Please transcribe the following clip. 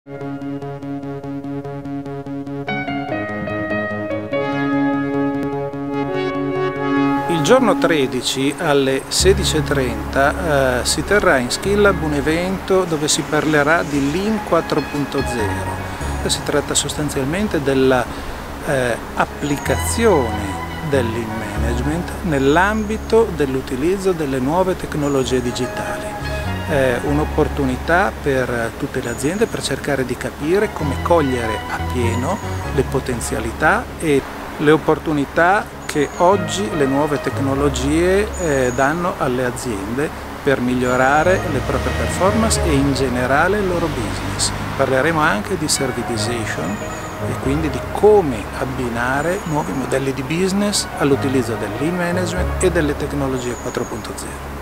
Il giorno 13 alle 16:30 si terrà in Skill Lab un evento dove si parlerà di Lean 4.0. Si tratta sostanzialmente della applicazione del Lean Management nell'ambito dell'utilizzo delle nuove tecnologie digitali. È un'opportunità per tutte le aziende per cercare di capire come cogliere appieno le potenzialità e le opportunità che oggi le nuove tecnologie danno alle aziende per migliorare le proprie performance e in generale il loro business. Parleremo anche di servitization e quindi di come abbinare nuovi modelli di business all'utilizzo del Lean Management e delle tecnologie 4.0.